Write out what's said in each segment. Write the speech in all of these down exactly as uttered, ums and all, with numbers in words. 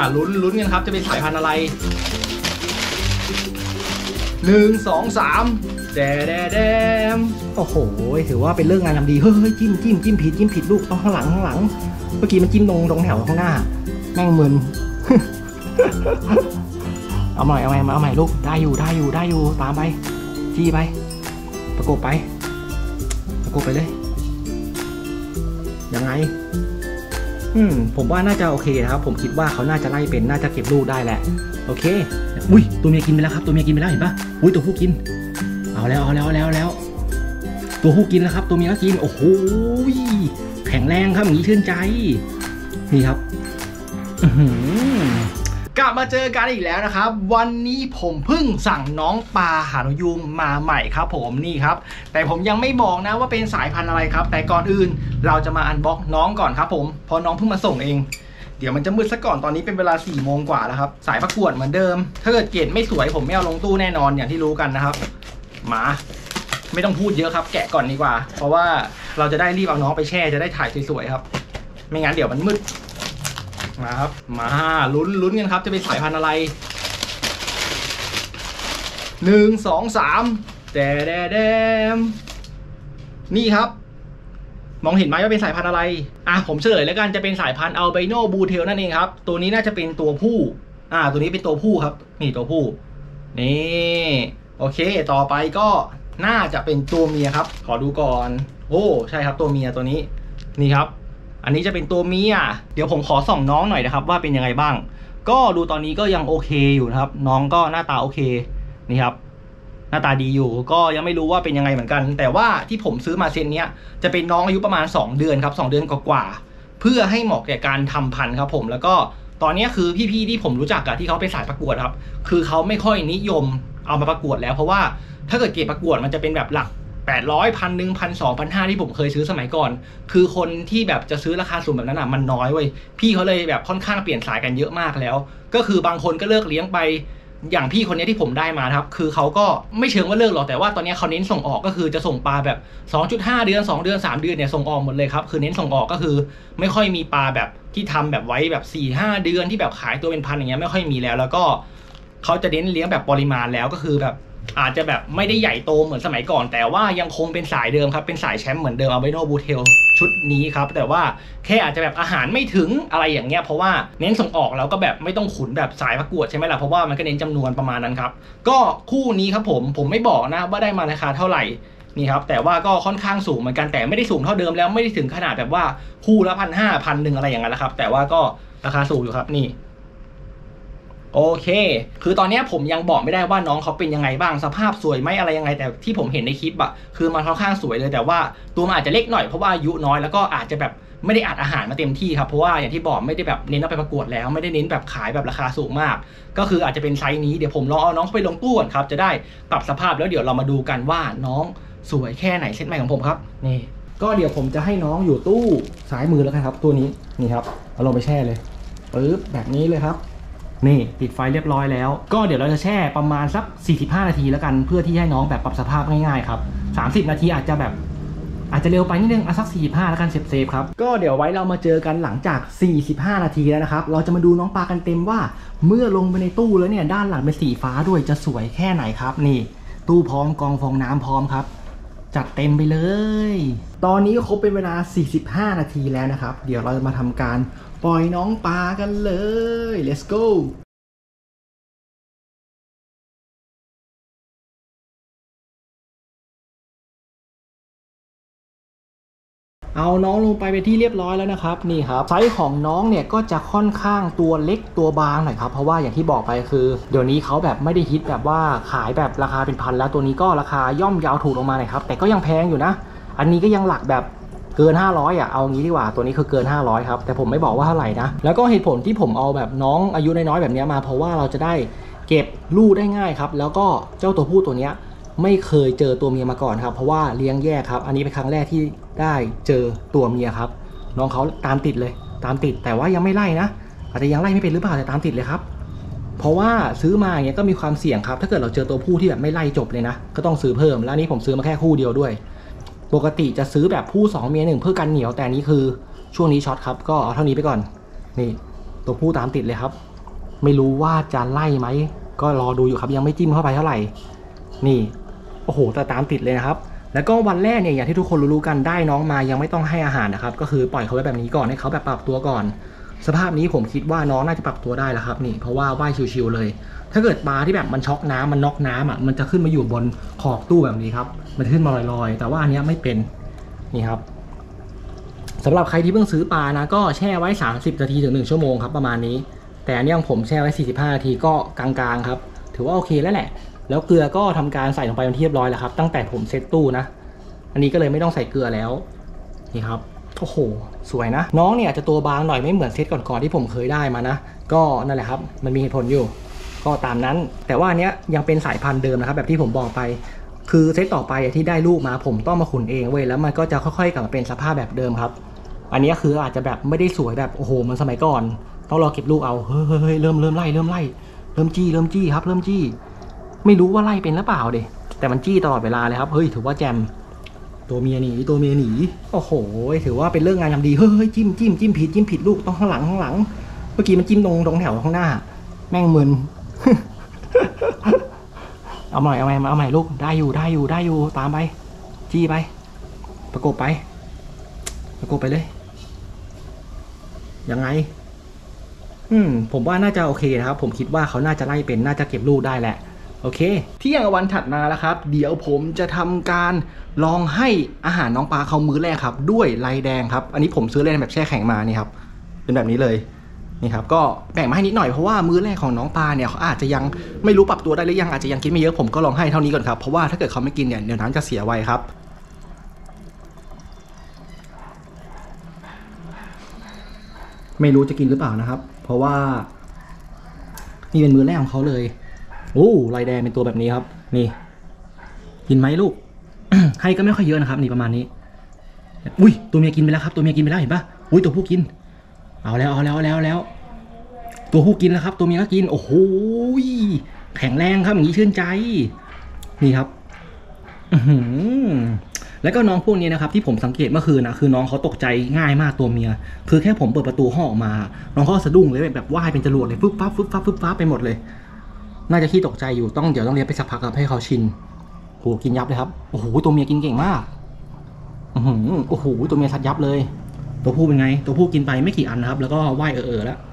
ลุ้นลุ้นกันครับจะเป็นสายพันธุ์อะไรหนึ่งสองสามแดแดแดมโอ้โหถือว่าเป็นเรื่องงานทำดีเฮ้ยจิ้มจิ้มจิ้มผิดจิ้มผิดลูกต้องข้างหลังข้างหลังเมื่อกี้มันจิ้มตรงตรงแถวข้างหน้าแม่งมึน เอาใหม่เอาใหม่เอาใหม่ลูกได้อยู่ได้อยู่ได้อยู่ตามไปจี้ไปประกบไปประกบไปเลยยังไงอืมผมว่าน่าจะโอเคนะครับผมคิดว่าเขาน่าจะไล่เป็นน่าจะเก็บลูกได้แหละโอเคอุ้ยตัวเมียกินไปแล้วครับตัวเมียกินไปแล้วเห็นปะอุ้ยตัวผู้กินเอาแล้วเอาแล้วเอาแล้วแล้วตัวผู้กินแล้วครับตัวเมียก็กินโอ้โหแข็งแรงครับอย่างนี้ชื่นใจนี่ครับกลับมาเจอกันอีกแล้วนะครับวันนี้ผมเพิ่งสั่งน้องปลาหานุยูงมาใหม่ครับผมนี่ครับแต่ผมยังไม่บอกนะว่าเป็นสายพันธุ์อะไรครับแต่ก่อนอื่นเราจะมาอันบ็อกน้องก่อนครับผมเพราะน้องเพิ่งมาส่งเองเดี๋ยวมันจะมืดซะก่อนตอนนี้เป็นเวลาสี่โมงกว่าแล้วครับสายประกวดเหมือนเดิมถ้าเกิดเกรดไม่สวยผมไม่เอาลงตู้แน่นอนอย่างที่รู้กันนะครับมาไม่ต้องพูดเยอะครับแกะก่อนดีกว่าเพราะว่าเราจะได้รีบเอาน้องไปแช่จะได้ถ่ายสวยๆครับไม่งั้นเดี๋ยวมันมืดมาครับมาลุ้นลุ้นกันครับจะเป็นสายพันธุ์อะไรหนึ่งสองสามแดแดแดมนี่ครับมองเห็นไหมว่าเป็นสายพันธุ์อะไรอ่ะผมเฉลยแล้วกันจะเป็นสายพันธุ์อัลไบโนบูเทลนั่นเองครับตัวนี้น่าจะเป็นตัวผู้อ่าตัวนี้เป็นตัวผู้ครับนี่ตัวผู้นี่โอเคต่อไปก็น่าจะเป็นตัวเมียครับขอดูก่อนโอ้ใช่ครับตัวเมียตัวนี้นี่ครับอันนี้จะเป็นตัวเมียเดี๋ยวผมขอส่องน้องหน่อยนะครับว่าเป็นยังไงบ้างก็ดูตอนนี้ก็ยังโอเคอยู่นะครับน้องก็หน้าตาโอเคนี่ครับหน้าตาดีอยู่ก็ยังไม่รู้ว่าเป็นยังไงเหมือนกันแต่ว่าที่ผมซื้อมาเซนนี้จะเป็นน้องอายุประมาณสองเดือนครับสองเดือนกว่าๆเพื่อให้เหมาะแก่การทำพันธุ์ครับผมแล้วก็ตอนนี้คือพี่ๆที่ผมรู้จักอะที่เขาไปสายประกวดครับคือเขาไม่ค่อยนิยมเอามาประกวดแล้วเพราะว่าถ้าเกิดเกรดประกวดมันจะเป็นแบบหลักแปดร้อยพันหนึ่งพันสองพันห้าที่ผมเคยซื้อสมัยก่อนคือคนที่แบบจะซื้อราคาสูงแบบนั้นอ่ะมันน้อยเว้ยพี่เขาเลยแบบค่อนข้างเปลี่ยนสายกันเยอะมากแล้วก็คือบางคนก็เลิกเลี้ยงไปอย่างพี่คนนี้ที่ผมได้มาครับคือเขาก็ไม่เชิงว่าเลิกหรอกแต่ว่าตอนนี้เขาเน้นส่งออกก็คือจะส่งปลาแบบ สองจุดห้า เดือนสองเดือนสามเดือนเนี่ยส่งออกหมดเลยครับคือเน้นส่งออกก็คือไม่ค่อยมีปลาแบบที่ทำแบบไว้แบบ สี่ห้า เดือนที่แบบขายตัวเป็นพันอย่างเงี้ยไม่ค่อยมีแล้วแล้วก็เขาจะเน้นเลี้ยงแบบปริมาณแล้วก็คือแบบอาจจะแบบไม่ได้ใหญ่โตเหมือนสมัยก่อนแต่ว่ายังคงเป็นสายเดิมครับเป็นสายแชมป์เหมือนเดิมอัลไบโนบูเทลชุดนี้ครับแต่ว่าแค่อาจจะแบบอาหารไม่ถึงอะไรอย่างเงี้ยเพราะว่าเน้นส่งออกแล้วก็แบบไม่ต้องขุนแบบสายประกวดใช่ไหมล่ะเพราะว่ามันก็เน้นจำนวนประมาณนั้นครับก็คู่นี้ครับผมผมไม่บอกนะว่าได้มาราคาเท่าไหร่นี่ครับแต่ว่าก็ค่อนข้างสูงเหมือนกันแต่ไม่ได้สูงเท่าเดิมแล้วไม่ได้ถึงขนาดแบบว่าคู่ละพันห้าพันหนึ่งอะไรอย่างเงี้ยนะครับแต่ว่าก็ราคาสูงอยู่ครับนี่โอเคคือตอนนี้ผมยังบอกไม่ได้ว่าน้องเขาเป็นยังไงบ้างสภาพสวยไหมอะไรยังไงแต่ที่ผมเห็นในคลิปอะคือมันค่อนข้างสวยเลยแต่ว่าตัวมันอาจจะเล็กหน่อยเพราะว่าอายุน้อยแล้วก็อาจจะแบบไม่ได้อัดอาหารมาเต็มที่ครับเพราะว่าอย่างที่บอกไม่ได้แบบเน้นเอาไปประกวดแล้วไม่ได้เน้นแบบขายแบบราคาสูงมากก็คืออาจจะเป็นไซส์นี้เดี๋ยวผมลองเอาน้องไปลงตู้ก่อนครับจะได้ปรับสภาพแล้วเดี๋ยวเรามาดูกันว่าน้องสวยแค่ไหนเซตใหม่ของผมครับนี่ก็เดี๋ยวผมจะให้น้องอยู่ตู้ซ้ายมือแล้วกันครับตัวนี้นี่ครับเอาลงไปแช่เลยปึ๊บแบบนี้เลยครับนี่ปิดไฟเรียบร้อยแล้วก็เดี๋ยวเราจะแช่ประมาณสักสี่สิบห้านาทีแล้วกันเพื่อที่ให้น้องแบบปรับสภาพง่ายๆครับสามสิบนาทีอาจจะแบบอาจจะเร็วไปนิดนึงอ่ะสักสี่สิบห้าแล้วกันเซฟๆครับก็เดี๋ยวไว้เรามาเจอกันหลังจากสี่สิบห้านาทีแล้วนะครับเราจะมาดูน้องปลากันเต็มว่าเมื่อลงไปในตู้แล้วเนี่ยด้านหลังเป็นสีฟ้าด้วยจะสวยแค่ไหนครับนี่ตู้พร้อมกองฟองน้ำพร้อมครับจัดเต็มไปเลยตอนนี้ก็ครบเป็นเวลาสี่สิบห้านาทีแล้วนะครับเดี๋ยวเราจะมาทำการปล่อยน้องปลากันเลย let's goเอาน้องลงไปไปที่เรียบร้อยแล้วนะครับนี่ครับไซส์ของน้องเนี่ยก็จะค่อนข้างตัวเล็กตัวบางหน่อยครับเพราะว่าอย่างที่บอกไปคือเดี๋ยวนี้เขาแบบไม่ได้ฮิตแบบว่าขายแบบราคาเป็นพันแล้วตัวนี้ก็ราคาย่อมยาวถูกลงมาหน่อยครับแต่ก็ยังแพงอยู่นะอันนี้ก็ยังหลักแบบเกินห้าร้อยอ่ะเอางี้ดีกว่าตัวนี้คือเกินห้าร้อยครับแต่ผมไม่บอกว่าเท่าไหร่นะแล้วก็เหตุผลที่ผมเอาแบบน้องอายุน้อยๆแบบนี้มาเพราะว่าเราจะได้เก็บลูกได้ง่ายครับแล้วก็เจ้าตัวผู้ตัวนี้ไม่เคยเจอตัวเมียมาก่อนครับเพราะว่าเลี้ยงแยกครับอันนี้เป็นครั้งแรกที่ได้เจอตัวเมียครับน้องเขาตามติดเลยตามติดแต่ว่ายังไม่ไล่นะอาจจะยังไล่ไม่เป็นหรือเปล่าแต่ตามติดเลยครับเพราะว่าซื้อมาอย่างเงี้ยก็มีความเสี่ยงครับถ้าเกิดเราเจอตัวผู้ที่แบบไม่ไล่จบเลยนะก็ต้องซื้อเพิ่มแล้วนี้ผมซื้อมาแค่คู่เดียวด้วยปกติจะซื้อแบบผู้สองเมียหนึ่งเพื่อกันเหนียวแต่นี้คือช่วงนี้ช็อตครับก็เอาเท่านี้ไปก่อนนี่ตัวผู้ตามติดเลยครับไม่รู้ว่าจะไล่ไหมก็รอดูอยู่ครับยังไม่จิ้มเข้าไปเท่าไหร่นี่โอ้โหแต่ตามติดเลยนะครับแล้วก็วันแรกเนี่ยอย่างที่ทุกคนรู้ๆกันได้น้องมายังไม่ต้องให้อาหารนะครับก็คือปล่อยเขาไว้แบบนี้ก่อนให้เขาแบบปรับตัวก่อนสภาพนี้ผมคิดว่าน้องน่าจะปรับตัวได้แล้วครับนี่เพราะว่าว่ายชิวๆเลยถ้าเกิดปลาที่แบบมันช็อกน้ำมันน็อกน้ำอ่ะมันจะขึ้นมาอยู่บนขอบตู้แบบนี้ครับมันจะขึ้นมาลอยๆแต่ว่าอันนี้ไม่เป็นนี่ครับสำหรับใครที่เพิ่งซื้อปลานะก็แช่ไว้สามสิบนาทีถึงหนึ่งชั่วโมงครับประมาณนี้แต่อันนี้ของผมแช่ไว้สี่สิบห้านาทีก็กลางๆครับถือว่าโอเคแล้วแหละแล้วเกลือก็ทำการใส่ลงไปเป็นที่เรียบร้อยแล้วครับตั้งแต่ผมเซตตู้นะอันนี้ก็เลยไม่ต้องใส่เกลือแล้วนี่ครับโอ้โหสวยนะน้องเนี่ยจะตัวบางหน่อยไม่เหมือนเซตก่อนๆที่ผมเคยได้มานะก็นั่นแหละครับมันมีเหตุผลอยู่ก็ตามนั้นแต่ว่าอันเนี้ยยังเป็นสายพันธุ์เดิมนะครับแบบที่ผมบอกไปคือเซตต่อไปที่ได้ลูกมาผมต้องมาขุนเองเว้ยแล้วมันก็จะค่อยๆกลับมาเป็นสภาพแบบเดิมครับอันนี้คืออาจจะแบบไม่ได้สวยแบบโอ้โหเหมือนสมัยก่อนต้องรอเก็บลูกเอาเฮ้ยเฮ้ยเริ่มเริ่มไล่เริ่มไล่เริ่มจี้เริ่มจี้ครับเริ่มจี้ไม่รู้ว่าไล่เป็นหรือเปล่าเดแต่มันจี้ตลอดเวลาเลยครับเฮ้ยถือว่าแจมตัวเมียหนีตัวเมียหนีโอ้โหถือว่าเป็นเรื่องงานทำดีเฮ้ยจิ้มจิ้มจิ้มผิดจิ้มผิดลูกต้องข้างหลังข้างหลังเมื่อกี้มันจิ้มตรงตรงแถวข้างหน้าแม่งมึน เอาใหม่เอาใหม่เอาใหม่ลูกได้อยู่ได้อยู่ได้อยู่ตามไปจี้ไปประกบไปประกบไปเลยยังไงอืมผมว่าน่าจะโอเคนะครับผมคิดว่าเขาน่าจะไล่เป็นน่าจะเก็บลูกได้แหละโอเคเที่ยงวันถัดมาแล้วครับเดี๋ยวผมจะทำการลองให้อาหารน้องปลาเขามื้อแรกครับด้วยไลแดงครับอันนี้ผมซื้อเล่นแบบแช่แข็งมานี่ครับเป็นแบบนี้เลยนี่ครับก็แบ่งมาให้นิดหน่อยเพราะว่ามื้อแรกของน้องปลาเนี่ยเขาอาจจะยังไม่รู้ปรับตัวได้หรือยังอาจจะยังกินไม่เยอะผมก็ลองให้เท่านี้ก่อนครับเพราะว่าถ้าเกิดเขาไม่กินเนี่ยเดี๋ยวน้ำจะเสียไวครับไม่รู้จะกินหรือเปล่านะครับเพราะว่านี่เป็นมื้อแรกของเขาเลยโอ้ไลแดงเป็นตัวแบบนี้ครับนี่กินไหมลูก ให้ก็ไม่ค่อยเยอะนะครับนี่ประมาณนี้อุ้ยตัวเมียกินไปแล้วครับตัวเมียกินไปแล้วเห็นปะอุ้ยตัวผู้กินเอาแล้วเอาแล้วเอาแล้วแล้วตัวผู้กินแล้วครับตัวเมียก็กินโอ้โหแข็งแรงครับอย่างนี้ชื่นใจนี่ครับแล้วก็น้องพวกนี้นะครับที่ผมสังเกตเมื่อคืนนะคือน้องเขาตกใจง่ายมากตัวเมียคือแค่ผมเปิดประตูห้องออกมาน้องเขาสะดุ้งเลยแบบว่ายเป็นจรวดเลยฟึบฟับฟึบฟับฟึบฟับไปหมดเลยน่าจะขี้ตกใจอยู่ต้องเดี๋ยวต้องเลี้ยงไปสักพักครับให้เขาชินโอ้กินยับเลยครับโอ้โหตัวเมียกินเก่งมากโอ้โหตัวเมียสัดยับเลยตัวผู้เป็นไงตัวผู้กินไปไม่กี่อันนะครับแล้วก็ว่ายเออๆแล้ว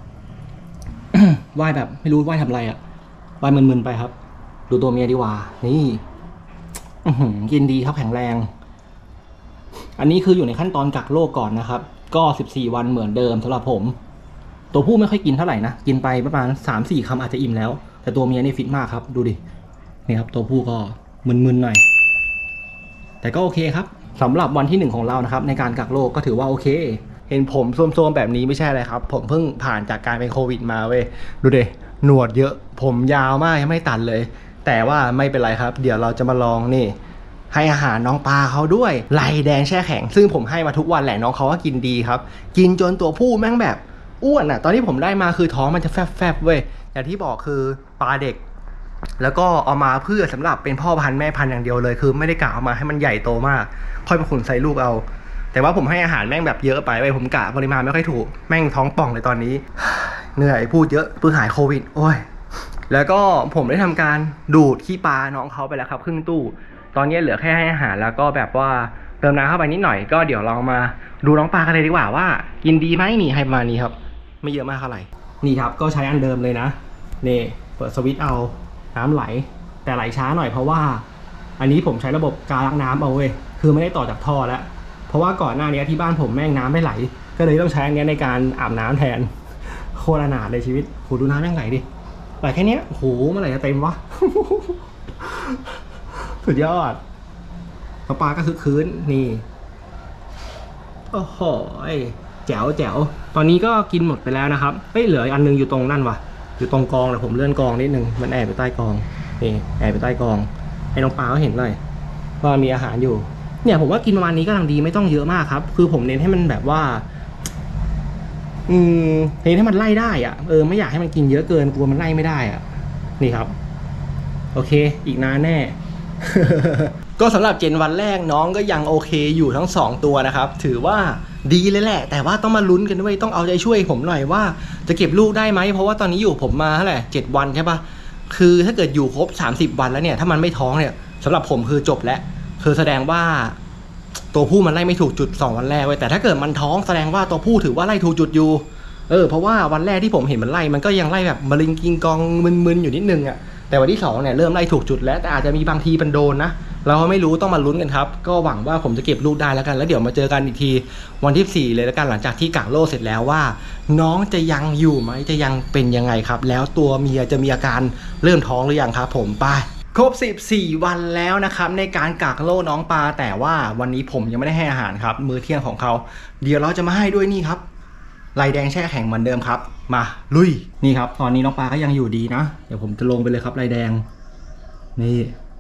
ว่ายแบบไม่รู้ว่ายทำอะไรอ่ะว่ายมึนๆไปครับดูตัวเมียดีกว่านี่กินดีครับแข็งแรงอันนี้คืออยู่ในขั้นตอนกักโรคก่อนนะครับก็สิบสี่วันเหมือนเดิมสำหรับผมตัวผู้ไม่ค่อยกินเท่าไหร่นะกินไปประมาณ สามสี่ คำอาจจะอิ่มแล้วแต่ตัวเมียนี่ฟิตมากครับดูดินี่ครับตัวผู้ก็มึนๆหน่อยแต่ก็โอเคครับสำหรับวันที่หนึ่งของเรานะครับในการกักโรคก็ถือว่าโอเคเห็นผมโซมๆแบบนี้ไม่ใช่อะไรครับผมเพิ่งผ่านจากการเป็นโควิดมาเว้ยดูดิหนวดเยอะผมยาวมากยังไม่ตัดเลยแต่ว่าไม่เป็นไรครับเดี๋ยวเราจะมาลองนี่ให้อาหารน้องปลาเขาด้วยไลแดงแช่แข็งซึ่งผมให้มาทุกวันแหละน้องเขาก็กินดีครับกินจนตัวผู้แม่งแบบอ้วนอ่ะตอนที่ผมได้มาคือท้องมันจะแฟบๆเว้ยอย่างที่บอกคือปลาเด็กแล้วก็เอามาเพื่อสำหรับเป็นพ่อพันธุ์แม่พันธุ์อย่างเดียวเลยคือไม่ได้กะเอามาให้มันใหญ่โตมากค่อยมาขุนใส่ลูกเอาแต่ว่าผมให้อาหารแม่งแบบเยอะไปไปผมกะปริมาณไม่ค่อยถูกแม่งท้องป่องเลยตอนนี้เหนื่อยพูดเยอะเพื่อหายโควิดโอ้ยแล้วก็ผมได้ทำการดูดขี้ปลาน้องเขาไปแล้วครับครึ่งตู้ตอนนี้เหลือแค่ให้อาหารแล้วก็แบบว่าเติมน้ำเข้าไปนิดหน่อยก็เดี๋ยวลองมาดูน้องปลากันเลยดีกว่าว่ากินดีไหมนี่ให้ประมาณนี้ครับไม่เยอะมากเท่าไหร่นี่ครับก็ใช้อันเดิมเลยนะนี่เปิดสวิตช์เอาน้ำไหลแต่ไหลช้าหน่อยเพราะว่าอันนี้ผมใช้ระบบการล้างน้ำเอาเว้ยคือไม่ได้ต่อจากท่อแล้วเพราะว่าก่อนหน้านี้ที่บ้านผมแม่งน้ำไม่ไหลก็เลยต้องใช้อันนี้ในการอาบน้ำแทนโคตรอนาถเลยชีวิตโหดูน้ำแม่งไหลดิไหลแค่นี้โหเมื่อไหร่จะเต็มวะ สุดยอดปลาก็คึกคืนนี่โอ้โหแจ๋วแจ๋วตอนนี้ก็กินหมดไปแล้วนะครับเฮ้ยเหลืออันนึงอยู่ตรงนั่นวะอยู่ตรงกองแต่ผมเลื่อนกองนิดนึงมันแอบไปใต้กองนี่แอบไปใต้กองให้น้องปลาเขาเห็นเลยว่ามีอาหารอยู่เนี่ยผมว่ากินประมาณนี้ก็กำลังดีไม่ต้องเยอะมากครับคือผมเน้นให้มันแบบว่าอืมเน้นให้มันไล่ได้อ่ะเออไม่อยากให้มันกินเยอะเกินกลัวมันไล่ไม่ได้อ่ะนี่ครับโอเคอีกนานแน่ ก็สำหรับเจนวันแรกน้องก็ยังโอเคอยู่ทั้งสองตัวนะครับถือว่าดีเลยแหละแต่ว่าต้องมาลุ้นกันด้วยต้องเอาใจช่วยผมหน่อยว่าจะเก็บลูกได้ไหมเพราะว่าตอนนี้อยู่ผมมาเท่าไหร่เจ็ดวันใช่ปะคือถ้าเกิดอยู่ครบสามสิบวันแล้วเนี่ยถ้ามันไม่ท้องเนี่ยสำหรับผมคือจบแล้วคือแสดงว่าตัวผู้มันไล่ไม่ถูกจุดสองวันแรกไว้แต่ถ้าเกิดมันท้องแสดงว่าตัวผู้ถือว่าไล่ถูกจุดอยู่เออเพราะว่าวันแรกที่ผมเห็นมันไล่มันก็ยังไล่แบบมะลิงกิงกองมึนๆอยู่นิดนึงอ่ะแต่วันที่สองเนี่ยเริ่มไล่ถูกจุดแล้วแต่อาจจะมีบางทีมันโดนนะเราไม่รู้ต้องมาลุ้นกันครับก็หวังว่าผมจะเก็บลูกได้แล้วกันแล้วเดี๋ยวมาเจอกันอีกทีวันที่สี่เลยแล้วกันหลังจากที่กักโรคเสร็จแล้วว่าน้องจะยังอยู่ไหมจะยังเป็นยังไงครับแล้วตัวเมียจะมีอาการเริ่มท้องหรือยังครับผมไปครบสิบสี่วันแล้วนะครับในการกักโรคน้องปลาแต่ว่าวันนี้ผมยังไม่ได้ให้อาหารครับมื้อเที่ยงของเขาเดี๋ยวเราจะมาให้ด้วยนี่ครับลายแดงแช่แข็งเหมือนเดิมครับมาลุยนี่ครับตอนนี้น้องปลาก็ยังอยู่ดีนะเดี๋ยวผมจะลงไปเลยครับลายแดงนี่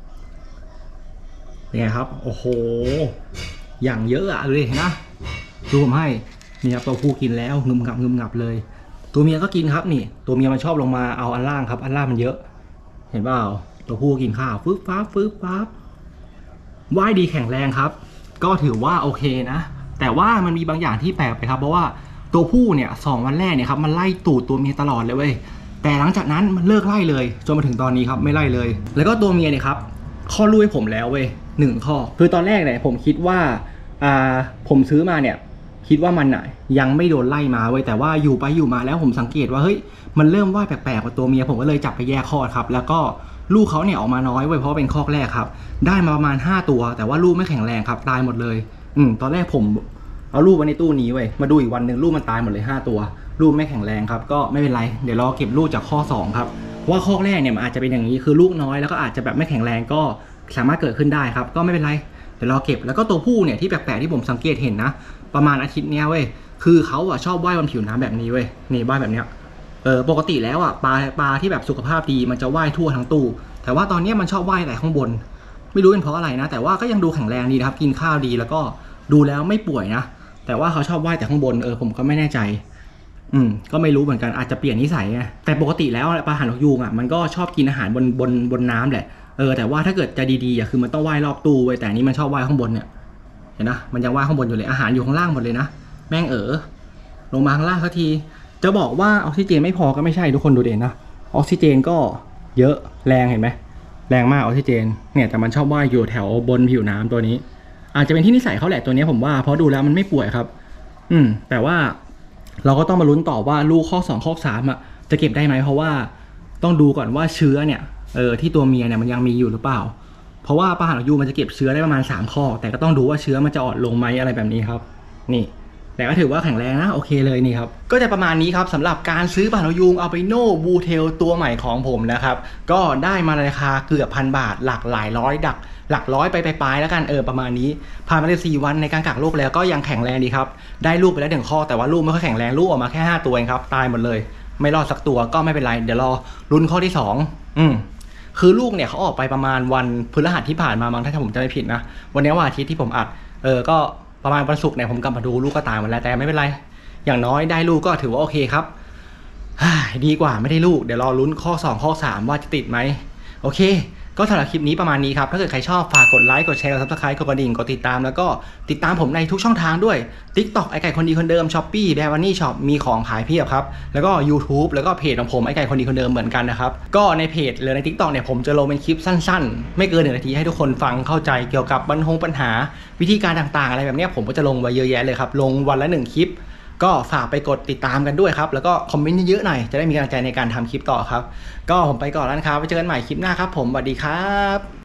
เป็นไงครับโอ้โหอย่างเยอะอะเลยนะดูผมให้นี่ครับตัวผู้กินแล้วงึมงับงึมงับเลยตัวเมียก็กินครับนี่ตัวเมียมันชอบลงมาเอาอันล่างครับอันล่างมันเยอะเห็นเปล่าตัวผู้กินข้าวฟึ๊บฟ้าฟึ๊บฟ้าว่ายดีแข็งแรงครับก็ถือว่าโอเคนะแต่ว่ามันมีบางอย่างที่แปลกไปครับเพราะว่าตัวผู้เนี่ยสองวันแรกเนี่ยครับมันไล่ตูดตัวเมียตลอดเลยเว้ยแต่หลังจากนั้นมันเลิกไล่เลยจนมาถึงตอนนี้ครับไม่ไล่เลยแล้วก็ตัวเมียเนี่ยครับข้อรู้ให้ผมแล้วเว้ยหนึ่งข้อคือตอนแรกเนี่ยผมคิดว่าอ่าผมซื้อมาเนี่ยคิดว่ามันอ่ะยังไม่โดนไล่มาเว้ยแต่ว่าอยู่ไปอยู่มาแล้วผมสังเกตว่าเฮ้ยมันเริ่มว่ายแปลกๆกว่าตัวเมียผมก็เลยจับไปแยกคอกครับแล้วก็ลูกเขาเนี่ยออกมาน้อยเว้ยเพราะเป็นคอกแรกครับได้มาประมาณห้าตัวแต่ว่าลูกไม่แข็งแรงครับตายหมดเลยอืมตอนแรกผมเอาลูกไว้ในตู้นี้เว้ยมาดูอีกวันหนึ่งลูกมันตายหมดเลยห้าตัวลูกไม่แข็งแรงครับก็ไม่เป็นไรเดี๋ยวรอเก็บลูกจากข้อสองครับว่าข้อแรกเนี่ยมันอาจจะเป็นอย่างนี้คือลูกน้อยแล้วก็อาจจะแบบไม่แข็งแรงก็สามารถเกิดขึ้นได้ครับก็ไม่เป็นไรเดี๋ยวรอเก็บแล้วก็ตัวผู้เนี่ยที่แปลกๆที่ผมสังเกตเห็นนะประมาณอาทิตย์เนี้ยเว้ยคือเขาอะชอบว่ายบนผิวน้ำแบบนี้เว้ยนี่ว่ายแบบเนี้ยเออปกติแล้วอะปลาปลาที่แบบสุขภาพดีมันจะว่ายทั่วทั้งตู้แต่ว่าตอนนี้มันชอบว่ายแต่ข้างบนไม่รู้เป็นเพราะอะไรนะแต่ว่าก็ยังดูแข็งแรงดีนะครับกินข้าวดีแล้วก็ดูแล้วไม่ป่วยนะแต่ว่าเขาชอบว่ายแต่ข้างบนเออผมก็ไม่แน่ใจอืมก็ไม่รู้เหมือนกันอาจจะเปลี่ยนนิสัยไงแต่ปกติแล้วปลาหางนกยูงอ่ะมันก็ชอบกินอาหารบนบนบนน้ำแหละเออแต่ว่าถ้าเกิดจะดีๆอ่ะคือมันต้องว่ายรอบตู้ไว้แต่นี้มันชอบว่ายข้างบนเนี่ยเห็นนะมันยังว่ายข้างบนอยู่เลยอาหารอยู่ข้างล่างหมดเลยนะแม่งเออลงมาข้างล่างสักทีจะบอกว่าออกซิเจนไม่พอก็ไม่ใช่ทุกคนดูเด่นนะออกซิเจนก็เยอะแรงเห็นไหมแรงมากออกซิเจนเนี่ยแต่มันชอบว่ายอยู่แถวบนผิวน้ำตัวนี้อาจจะเป็นที่นิสัยเขาแหละตัวนี้ผมว่าเพราะดูแล้วมันไม่ป่วยครับอืมแต่ว่าเราก็ต้องมาลุ้นต่อว่าลูกข้อสองข้อสามอ่ะจะเก็บได้ไหมเพราะว่าต้องดูก่อนว่าเชื้อเนี่ยเออที่ตัวเมียเนี่ยมันยังมีอยู่หรือเปล่าเพราะว่าปลาหางนกยูงมันจะเก็บเชื้อได้ประมาณสามข้อแต่ก็ต้องดูว่าเชื้อมันจะอ่อนลงไหมอะไรแบบนี้ครับนี่แต่ก็ถือว่าแข็งแรงนะโอเคเลยนี่ครับก็จะประมาณนี้ครับสำหรับการซื้อปลาหางนกยูงอัลบิโนบูเทลตัวใหม่ของผมนะครับก็ได้มาในราคาเกือบพันบาทหลักหลายร้อยดักหลักร้อยไปปลายๆแล้วกันเออประมาณนี้ผ่านมาเลยสี่วันในการกักลูกแล้วก็ยังแข็งแรงดีครับได้ลูกไปแล้วหนึ่งข้อแต่ว่าลูกไม่ค่อยแข็งแรงลูกออกมาแค่ห้าตัวเองครับตายหมดเลยไม่รอดสักตัวก็ไม่เป็นไรเดี๋ยวรอลุ้นข้อที่สองอืมคือลูกเนี่ยเขาออกไปประมาณวันพฤหัสที่ผ่านมามั้งถ้าผมจำไม่ผิดนะวันนี้วันอาทิตย์ที่ผมอัดเออก็ประมาณวันศุกร์เนี่ยผมกลับมาดูลูกก็ตายหมดแล้วแต่ไม่เป็นไรอย่างน้อยได้ลูกก็ถือว่าโอเคครับดีกว่าไม่ได้ลูกเดี๋ยวรอลุ้นข้อสองข้อสามว่าจะติดไหมโอเคก็สำหรับคลิปนี้ประมาณนี้ครับถ้าเกิดใครชอบฝากกดไลค์กดแชร์กดซับสไครต์กดกระดิ่งกดติดตามแล้วก็ติดตามผมในทุกช่องทางด้วย TikTok ไอไก่คนดีคนเดิม Shopee แบรวันนี่ช็อปมีของขายเพียบครับแล้วก็ YouTube แล้วก็เพจของผมไอไก่คนดีคนเดิมเหมือนกันนะครับก็ในเพจหรือใน TikTok เนี่ยผมจะลงเป็นคลิปสั้นๆไม่เกินหนึ่งนาทีให้ทุกคนฟังเข้าใจเกี่ยวกับปัญหาปัญหาวิธีการต่างๆอะไรแบบนี้ผมก็จะลงไว้เยอะแยะเลยครับลงวันละหนึ่งคลิปก็ฝากไปกดติดตามกันด้วยครับแล้วก็คอมเมนต์เยอะๆหน่อยจะได้มีกำลังใจในการทำคลิปต่อครับก็ผมไปก่อนแล้วนะครับไว้เจอกันใหม่คลิปหน้าครับผมสวัสดีครับ